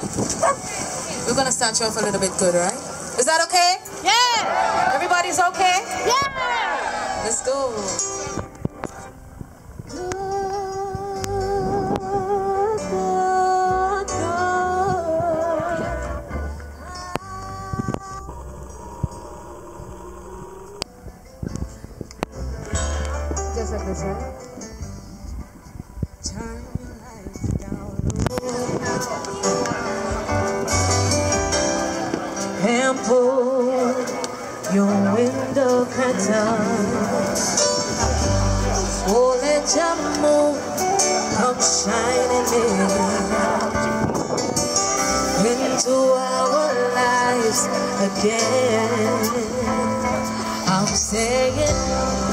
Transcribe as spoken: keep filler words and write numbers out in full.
We're gonna start you off a little bit good, right? Is that okay? Yeah! Everybody's okay? Yeah! Let's go. Just like this, right? Turn your lights down low and pull your window curtains. Oh, let your moon come shining in into our lives again. I'm saying